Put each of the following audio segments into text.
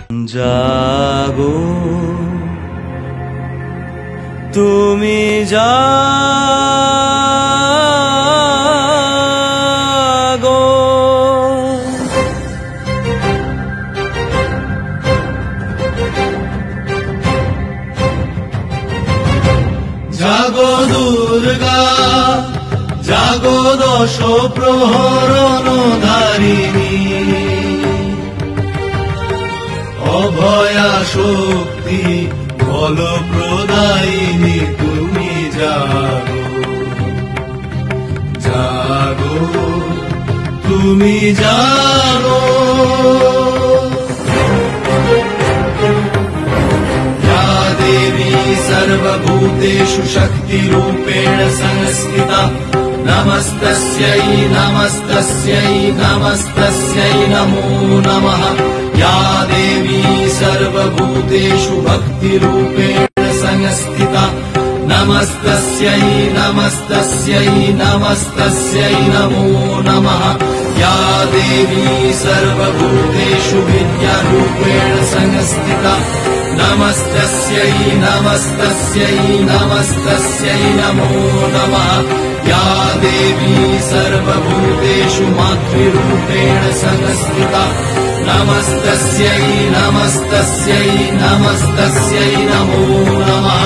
জাগো তুমি জাগো জাগো দুর্গা জাগো দশ প্রহরণধারিণী অভয়া শক্তি বল প্রদায়িনী তুমি জাগো জাগো তুমি জাগো या देवी सर्वभूतेषु शक्तिरूपेण संस्थिता नमस्तस्यै नमस्तस्यै नमस्तस्यै नमो नमः या देवी सर्वभूतेषु भक्तिरूपेण संस्थिता नमस्तस्यै नमस्तस्यै नमस्तस्यै नमो नमः या देवी सर्वभूतेषु विद्यारूपेण संस्थिता नमस्तस्यै नमस्तस्यै नमस्तस्यै नमो नमः या देवी सर्वभूतेषु मातृरूपेण संस्थिता नमस्तस्यै नमस्तस्यै नमस्तस्यै नमो नमः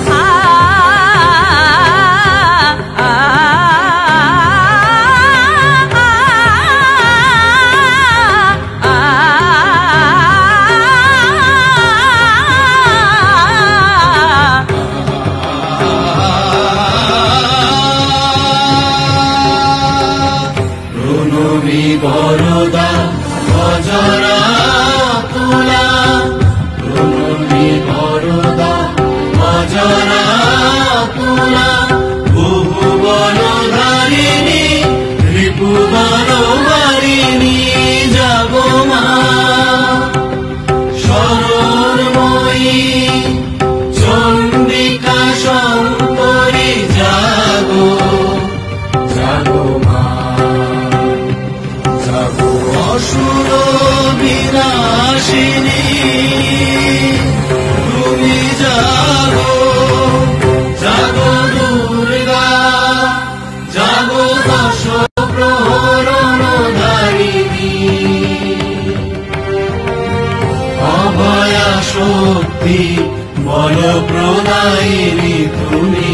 বরদা গজরা তুলা প্রণমী বরদা গজরা তুলা ভুবন ধারিণী রিপুবন বারিণী জাগো মা শরণময়ী চণ্ডিকা শঙ্করী জাগো জাগো মা অসুর বিনাশিনী তুমি জাগো জাগো দুর্গা জাগো দশ প্রহরণধারিণী অভয়া শক্তি বল প্রদায়িনী তুমি